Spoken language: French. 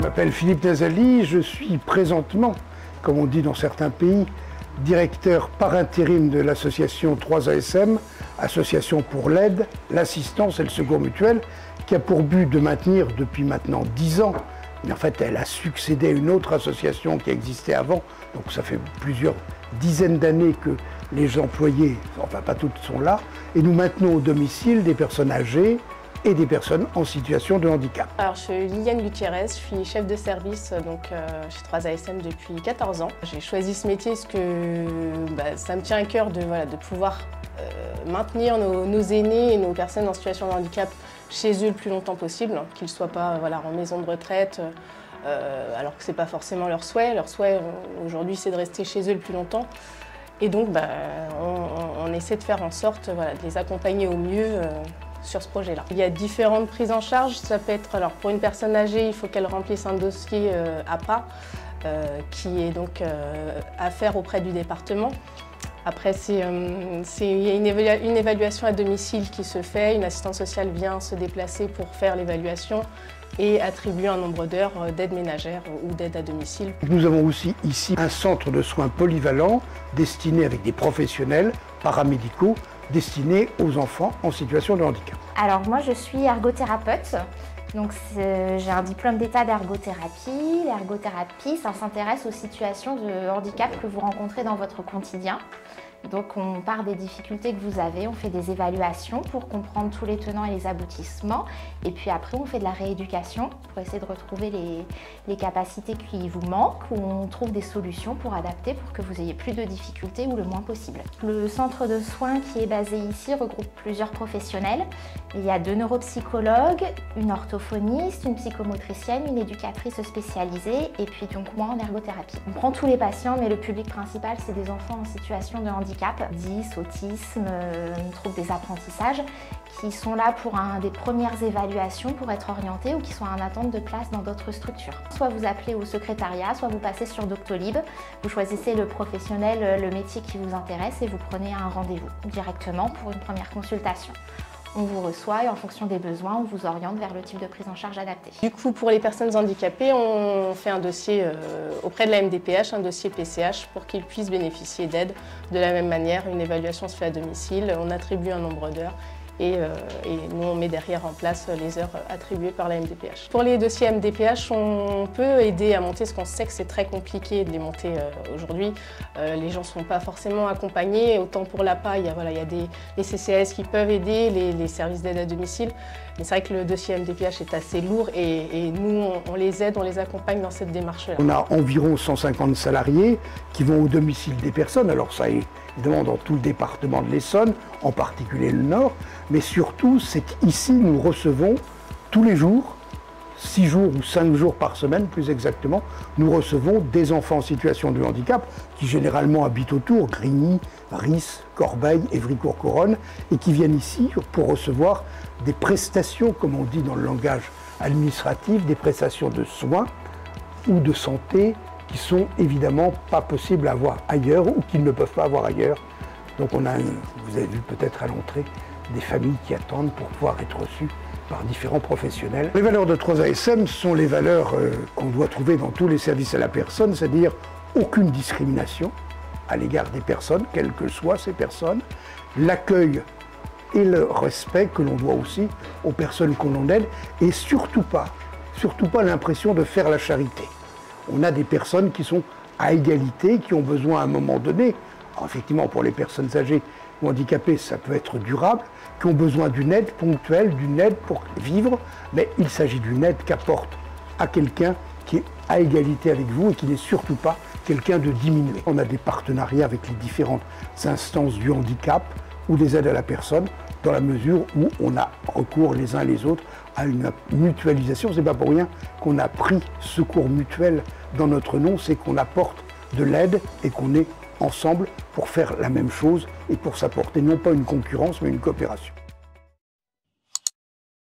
m'appelle Philippe Nazali, je suis présentement, comme on dit dans certains pays, directeur par intérim de l'association 3ASM, association pour l'aide, l'assistance et le secours mutuel, qui a pour but de maintenir depuis maintenant 10 ans, mais en fait elle a succédé à une autre association qui existait avant, donc ça fait plusieurs dizaines d'années que les employés, enfin pas toutes sont là, et nous maintenons au domicile des personnes âgées et des personnes en situation de handicap. Alors, je suis Liliane Gutiérrez, je suis chef de service chez 3ASM depuis 14 ans. J'ai choisi ce métier parce que ça me tient à cœur de pouvoir maintenir nos aînés et nos personnes en situation de handicap chez eux le plus longtemps possible, qu'ils ne soient pas en maison de retraite, alors que ce n'est pas forcément leur souhait. Leur souhait aujourd'hui, c'est de rester chez eux le plus longtemps. Et donc, on essaie de faire en sorte de les accompagner au mieux sur ce projet-là. Il y a différentes prises en charge. Ça peut être, alors pour une personne âgée, il faut qu'elle remplisse un dossier APA qui est donc à faire auprès du département. Après, il y a une évaluation à domicile qui se fait. Une assistante sociale vient se déplacer pour faire l'évaluation et attribuer un nombre d'heures d'aide ménagère ou d'aide à domicile. Nous avons aussi ici un centre de soins polyvalent destiné avec des professionnels paramédicaux destinés aux enfants en situation de handicap. Alors moi je suis ergothérapeute, donc j'ai un diplôme d'état d'ergothérapie. L'ergothérapie, ça s'intéresse aux situations de handicap que vous rencontrez dans votre quotidien. Donc on part des difficultés que vous avez, on fait des évaluations pour comprendre tous les tenants et les aboutissements. Et puis après on fait de la rééducation pour essayer de retrouver les capacités qui vous manquent, ou on trouve des solutions pour adapter pour que vous ayez plus de difficultés ou le moins possible. Le centre de soins qui est basé ici regroupe plusieurs professionnels. Il y a 2 neuropsychologues, une orthophoniste, une psychomotricienne, une éducatrice spécialisée et puis donc moi en ergothérapie. On prend tous les patients, mais le public principal c'est des enfants en situation de handicap, 10, autisme, troubles des apprentissages, qui sont là pour des premières évaluations pour être orientés ou qui sont en attente de place dans d'autres structures. Soit vous appelez au secrétariat, soit vous passez sur Doctolib, vous choisissez le professionnel, le métier qui vous intéresse et vous prenez un rendez-vous directement pour une première consultation. On vous reçoit et en fonction des besoins, on vous oriente vers le type de prise en charge adapté. Du coup, pour les personnes handicapées, on fait un dossier auprès de la MDPH, un dossier PCH, pour qu'ils puissent bénéficier d'aide. De la même manière, une évaluation se fait à domicile, on attribue un nombre d'heures et nous, on met derrière en place les heures attribuées par la MDPH. Pour les dossiers MDPH, on peut aider à monter, parce qu'on sait que c'est très compliqué de les monter aujourd'hui. Les gens ne sont pas forcément accompagnés. Autant pour l'APA, il y a des CCAS qui peuvent aider, les services d'aide à domicile. Mais c'est vrai que le dossier MDPH est assez lourd et nous, on les aide, on les accompagne dans cette démarche-là. On a environ 150 salariés qui vont au domicile des personnes. Alors ça est évidemment dans tout le département de l'Essonne, en particulier le Nord, mais surtout c'est qu'ici nous recevons tous les jours, 6 jours ou 5 jours par semaine plus exactement, nous recevons des enfants en situation de handicap qui généralement habitent autour, Grigny, Ris, Corbeil, Évry-Courcouronnes, et qui viennent ici pour recevoir des prestations, comme on dit dans le langage administratif, des prestations de soins ou de santé qui sont évidemment pas possibles à avoir ailleurs ou qu'ils ne peuvent pas avoir ailleurs. Donc on a, vous avez vu peut-être à l'entrée, des familles qui attendent pour pouvoir être reçues par différents professionnels. Les valeurs de 3ASM sont les valeurs qu'on doit trouver dans tous les services à la personne, c'est-à-dire aucune discrimination à l'égard des personnes, quelles que soient ces personnes, l'accueil et le respect que l'on doit aussi aux personnes qu'on en aide, et surtout pas l'impression de faire la charité. On a des personnes qui sont à égalité, qui ont besoin à un moment donné, alors effectivement pour les personnes âgées ou handicapées ça peut être durable, qui ont besoin d'une aide ponctuelle, d'une aide pour vivre, mais il s'agit d'une aide qu'apporte à quelqu'un qui est à égalité avec vous et qui n'est surtout pas quelqu'un de diminué. On a des partenariats avec les différentes instances du handicap ou des aides à la personne, dans la mesure où on a recours les uns les autres à une mutualisation. C'est pas pour rien qu'on a pris secours mutuel dans notre nom, c'est qu'on apporte de l'aide et qu'on est ensemble pour faire la même chose et pour s'apporter non pas une concurrence mais une coopération.